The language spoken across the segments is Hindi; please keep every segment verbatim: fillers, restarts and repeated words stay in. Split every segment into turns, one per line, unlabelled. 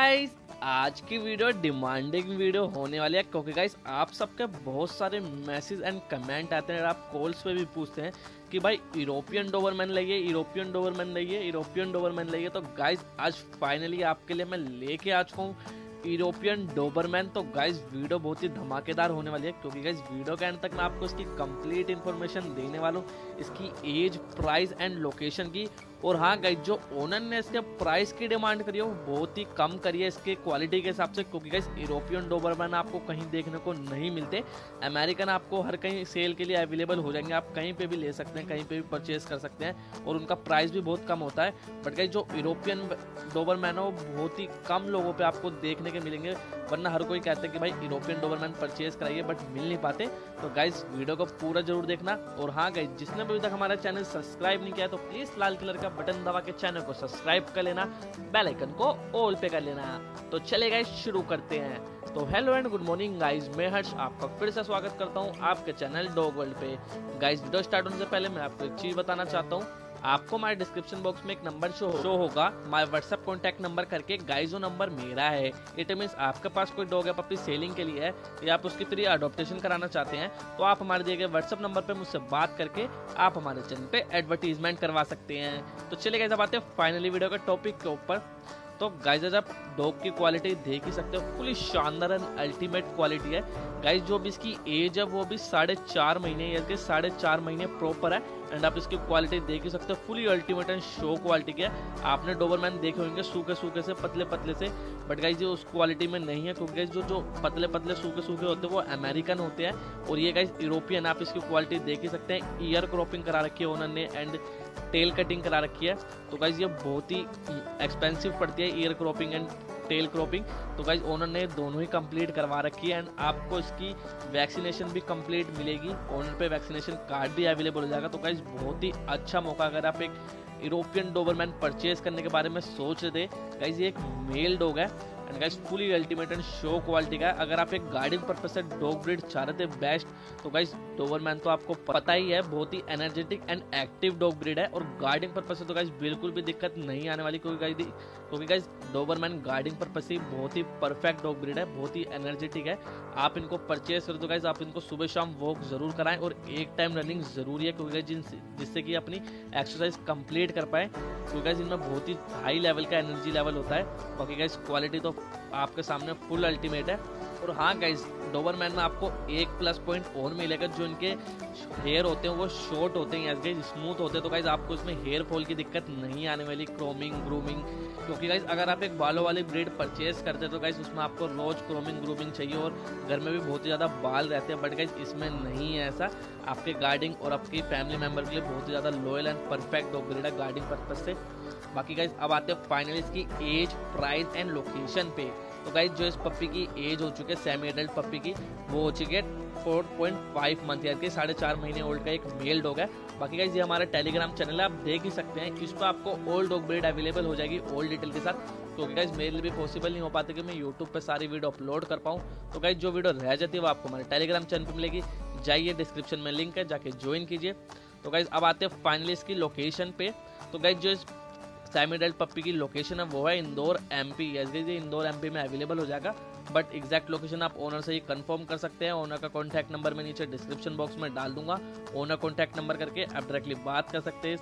गाइस, आज की वीडियो डिमांडिंग वीडियो होने वाली है क्योंकि गाइस आप सबके बहुत सारे मैसेज एंड कमेंट आते हैं और आप कॉल्स पे भी पूछते हैं कि भाई यूरोपियन डोबरमैन लइए यूरोपियन डोबरमैन लइए यूरोपियन डोबरमैन लइए। तो गाइस आज फाइनली आपके लिए मैं लेके आ चुका हूँ यूरोपियन डोबरमैन। तो गाइस वीडियो बहुत ही धमाकेदार होने वाली है क्योंकि गाइस वीडियो के एंड तक मैं आपको इसकी कंप्लीट इन्फॉर्मेशन देने वाला हूँ, इसकी एज, प्राइस एंड लोकेशन की। और हाँ गाइस, जो ओनर ने इसके प्राइस की डिमांड करी है वो बहुत ही कम करी है इसके क्वालिटी के हिसाब से, क्योंकि गाइस यूरोपियन डोबरमैन आपको कहीं देखने को नहीं मिलते। अमेरिकन आपको हर कहीं सेल के लिए अवेलेबल हो जाएंगे, आप कहीं पे भी ले सकते हैं, कहीं पे भी परचेज कर सकते हैं और उनका प्राइस भी बहुत कम होता है। बट गाइस जो यूरोपियन डोबरमैन है वो बहुत ही कम लोगों पे आपको देखने के मिलेंगे, वरना हर कोई कहते हैं कि भाई यूरोपियन डोबरमैन परचेज कराइए, बट मिल नहीं पाते। तो गाइस वीडियो को पूरा जरूर देखना। और हाँ गाइस, जिसने भी अभी तक हमारा चैनल सब्सक्राइब नहीं किया तो प्लीज लाल कलर का बटन दबा के चैनल को सब्सक्राइब कर लेना, बेल आइकन को ऑल पे कर लेना। तो चले गाइस शुरू करते हैं। तो hello and good morning guys, मैं हर्ष आपका फिर से स्वागत करता हूं आपके चैनल डॉग वर्ल्ड पे। गाइस वीडियो स्टार्ट होने से पहले मैं आपको एक चीज बताना चाहता हूं, आपको हमारे डिस्क्रिप्शन बॉक्स में एक नंबर शो शो होगा, माय व्हाट्सएप कॉन्टैक्ट नंबर करके। गाइस वो नंबर मेरा है। इट मींस आपके पास कोई डॉग है पपी सेलिंग के लिए है या आप उसकी फ्री अडॉप्टेशन कराना चाहते हैं तो आप हमारे दिए गए व्हाट्सएप नंबर पे मुझसे बात करके आप हमारे चैनल पे एडवर्टीजमेंट करवा सकते हैं। तो चलिए गाइस अब आते हैं फाइनली वीडियो के टॉपिक के ऊपर। तो गाइस आज आप डॉग की क्वालिटी देख ही सकते हो, फुली शानदार एंड अल्टीमेट क्वालिटी है। गाइस जो भी इसकी एज है वो भी साढ़े चार महीने या के साढ़े चार महीने प्रॉपर है एंड आप इसकी क्वालिटी देख ही सकते हो, fully ultimate and show quality की है। आपने डोबरमैन देखे होंगे सूखे सूखे से, पतले पतले से, बट गाइस ये उस क्वालिटी में नहीं है क्योंकि गाइस जो जो पतले पतले सूखे सूखे होते हैं वो अमेरिकन होते हैं और ये गाइस यूरोपियन। आप इसकी क्वालिटी देख ही सकते हैं। ईयर क्रॉपिंग करा रखी है ओनर ने एंड टेल कटिंग करा रखी है। तो गाइस ये बहुत ही एक्सपेंसिव पड़ती है ear cropping and tail cropping. तो गाइस ओनर ने दोनों ही कंप्लीट करवा रखी है एंड आपको इसकी वैक्सीनेशन भी कंप्लीट मिलेगी। ओनर पे वैक्सीनेशन कार्ड भी अवेलेबल हो जाएगा। तो गाइस बहुत ही अच्छा मौका, अगर आप एक यूरोपियन डोबरमैन परचेज करने के बारे में सोच रहे थे। गाइस ये एक मेल डॉग है and guys fully ultimate and show quality का है। अगर आप एक गार्डिंग पर्पस से डॉग ब्रीड चाह रहे थे बेस्ट, तो गाइस डोबरमैन तो आपको पता ही है बहुत ही energetic and active dog breed है और गार्डिंग पर्पस से तो गाइस बिल्कुल भी दिक्कत नहीं आने वाली, क्योंकि गाइस क्योंकि गाइस डोबरमैन गार्डिंग पर्पस से बहुत ही परफेक्ट डॉग ब्रीड है, बहुत ही एनर्जेटिक है। आप इनको परचेज करो तो गाइस आप इनको सुबह शाम वॉक जरूर कराएं और एक टाइम रनिंग जरूरी है, क्योंकि जिससे कि अपनी एक्सरसाइज कंप्लीट कर पाए, क्योंकि गाइस इनमें बहुत ही हाई लेवल का एनर्जी लेवल होता है। बाकी गाइस क्वालिटी तो आपके सामने फुल अल्टीमेट है। और हाँ गाइस, डोबरमैन में आपको एक प्लस पॉइंट और मिलेगा, जो इनके हेयर होते हैं वो शॉर्ट होते हैं, गाइस स्मूथ होते हैं। तो गाइस आपको इसमें हेयर फॉल की दिक्कत नहीं आने वाली, क्रोमिंग ग्रूमिंग, क्योंकि गाइस अगर आप एक बालों वाली ब्रीड परचेज करते हैं तो गाइस उसमें आपको रोज क्रोमिंग ग्रूमिंग चाहिए और घर में भी बहुत ही ज़्यादा बाल रहते हैं, बट गाइस इसमें नहीं है ऐसा। आपके गार्डिंग और आपकी फैमिली मेम्बर के लिए बहुत ही ज़्यादा loyal and perfect dog breed है गार्डिंग पर्पज से। बाकी गाइस अब आते हैं फाइनली इसकी एज, प्राइस एंड लोकेशन पे। तो गाइस जो इस पप्पी की एज हो चुकी है सेमी एडल्ट पप्पी की, वो हो चुकी है फोर पॉइंट फाइव मंथ या के साढ़े चार महीने ओल्ड का एक मेल डॉग है। बाकी गाइस ये हमारा टेलीग्राम चैनल है, आप देख ही सकते हैं। इस पर आपको ओल्ड डॉग ब्रीड अवेलेबल हो जाएगी ओल्ड डिटेल के साथ, क्योंकि गाइस मेरे लिए भी पॉसिबल नहीं हो पाता कि मैं यूट्यूब पे सारी वीडियो अपलोड कर पाऊँ। तो गाइस जो वीडियो रह जाती है वो आपको हमारे टेलीग्राम चैनल पर मिलेगी, जाइए डिस्क्रिप्शन में लिंक है, जाके ज्वाइन कीजिए। तो गाइस अब आते हैं फाइनली इसकी लोकेशन पे। तो गाइस जो इस सेमी एडल्ट पप्पी की लोकेशन है वो है इंदौर एमपी। यस गाइस ये इंदौर एमपी में अवेलेबल हो जाएगा, बट एग्जैक्ट लोकेशन आप ओनर से ही कंफर्म कर सकते हैं। ओनर का कॉन्टैक्ट नंबर मैं नीचे डिस्क्रिप्शन बॉक्स में डाल दूंगा, ओनर कॉन्टैक्ट नंबर करके आप डायरेक्टली बात कर सकते हैं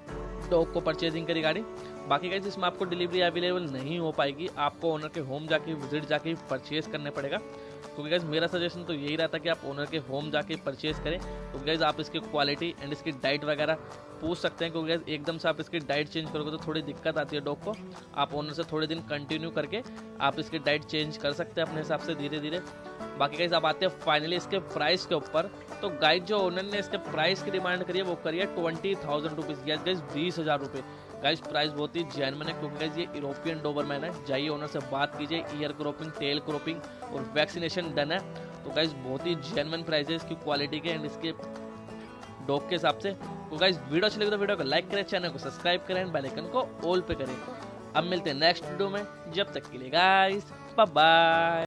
इस डॉग को परचेजिंग के रिगार्डिंग। बाकी गाइस इसमें आपको डिलीवरी अवेलेबल नहीं हो पाएगी, आपको ओनर के होम जाके विजिट जाके परचेज करने पड़ेगा। क्योंकि गाइस मेरा सजेशन तो यही रहता है कि आप ओनर के होम जाके परचेज करें। तो गाइस आप इसकी क्वालिटी एंड इसकी डाइट वगैरह पूछ सकते हैं, क्योंकि गाइस एकदम से आप इसकी डाइट चेंज करोगे तो थोड़ी दिक्कत आती है डॉग को। आप ओनर से थोड़े दिन कंटिन्यू करके आप इसकी डाइट चेंज कर सकते हैं अपने हिसाब से धीरे धीरे। बाकी गाइस आप आते हैं फाइनली इसके प्राइस के ऊपर। तो गाइस जो ओनर ने इसके प्राइस की डिमांड करी है वो करी है ट्वेंटी थाउजेंड रुपीज़, गाइस बीस हज़ार रुपये। गाइस प्राइस बहुत ही जेन्युइन है क्योंकि गाइस ये यूरोपियन डोबरमैन है। जाइए ओनर से बात कीजिए, ईयर क्रॉपिंग, टेल क्रॉपिंग और वैक्सीनेशन डन है। तो गाइस बहुत ही जेन्युइन प्राइस है इसकी क्वालिटी के एंड इसके डॉग के हिसाब से। तो गाइस वीडियो अच्छी लगी तो वीडियो को लाइक करें, चैनल को सब्सक्राइब करें एंड बेल आइकन को ऑल पे करें। अब मिलते हैं नेक्स्ट वीडियो में, जब तक के लिए गाइस बाय बाय।